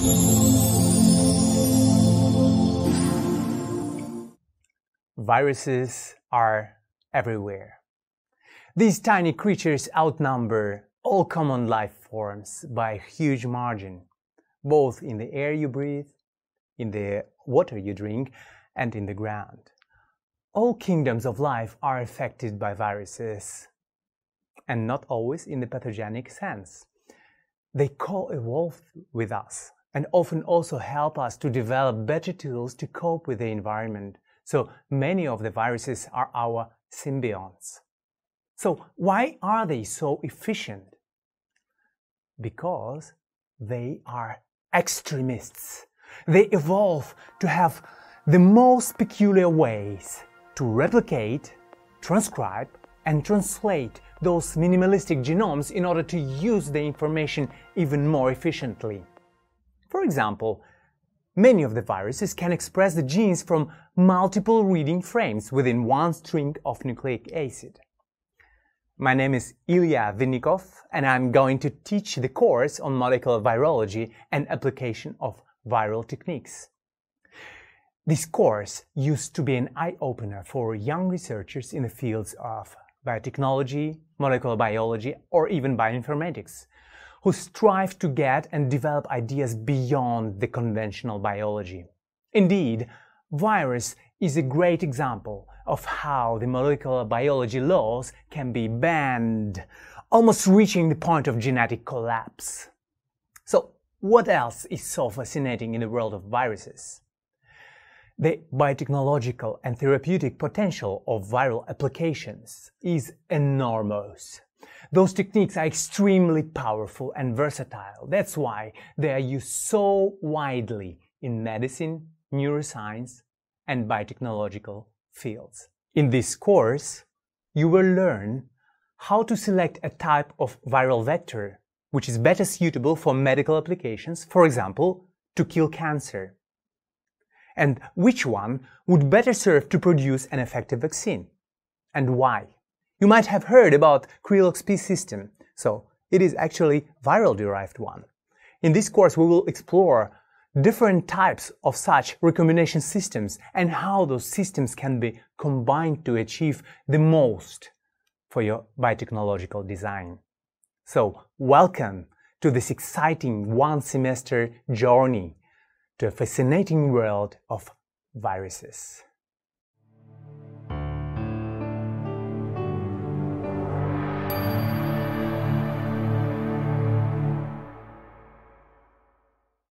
Viruses are everywhere. These tiny creatures outnumber all common life forms by a huge margin, both in the air you breathe, in the water you drink, and in the ground. All kingdoms of life are affected by viruses, and not always in the pathogenic sense. They co-evolve with us and often also help us to develop better tools to cope with the environment. So many of the viruses are our symbionts. So why are they so efficient? Because they are extremists. They evolve to have the most peculiar ways to replicate, transcribe, and translate those minimalistic genomes in order to use the information even more efficiently. For example, many of the viruses can express the genes from multiple reading frames within one string of nucleic acid. My name is Ilya Vinnikov, and I'm going to teach the course on molecular virology and application of viral techniques. This course used to be an eye-opener for young researchers in the fields of biotechnology, molecular biology, or even bioinformatics, who strive to get and develop ideas beyond the conventional biology. Indeed, virus is a great example of how the molecular biology laws can be banned, almost reaching the point of genetic collapse. So, what else is so fascinating in the world of viruses? The biotechnological and therapeutic potential of viral applications is enormous. Those techniques are extremely powerful and versatile. That's why they are used so widely in medicine, neuroscience, and biotechnological fields. In this course, you will learn how to select a type of viral vector which is better suitable for medical applications, for example, to kill cancer, and which one would better serve to produce an effective vaccine, and why. You might have heard about Kryollux-P system, so it is actually viral-derived one. In this course, we will explore different types of such recombination systems and how those systems can be combined to achieve the most for your biotechnological design. So, welcome to this exciting one-semester journey to a fascinating world of viruses.